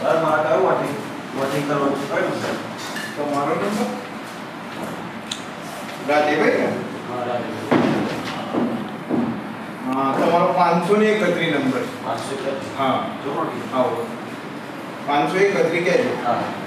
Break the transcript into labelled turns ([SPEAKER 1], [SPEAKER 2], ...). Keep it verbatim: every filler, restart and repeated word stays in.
[SPEAKER 1] sir મારે કયો voting voting કરવાનું છે કયો સર
[SPEAKER 2] તમારો નંબર રાજેભાઈ ને
[SPEAKER 1] હા રાજેભાઈ
[SPEAKER 2] હા તમારો પાંચસો ને એકત્રીસ નંબર
[SPEAKER 1] પાંચસો
[SPEAKER 2] હા
[SPEAKER 1] જો
[SPEAKER 2] આવો પાંચસો એકત્રીસ કહેજો
[SPEAKER 1] હા